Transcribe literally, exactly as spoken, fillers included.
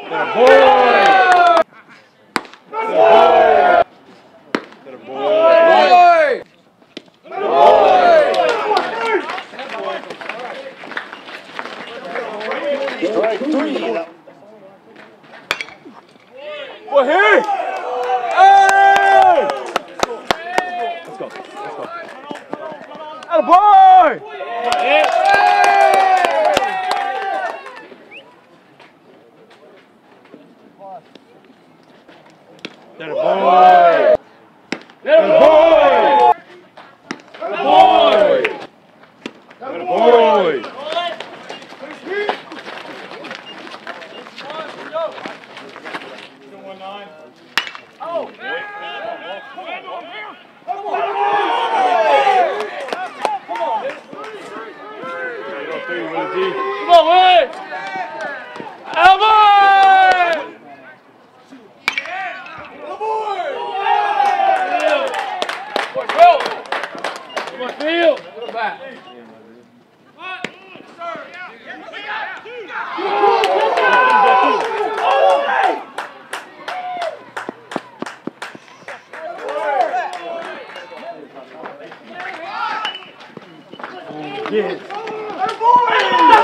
Strike three. Boy, here! Hey! Let's go. Let's go. Atta boy! Hey! Atta boy! Atta boy! Atta boy! Atta boy! Oh! Come on, Willie! Elbow! Come on, Field! Go back. Yes.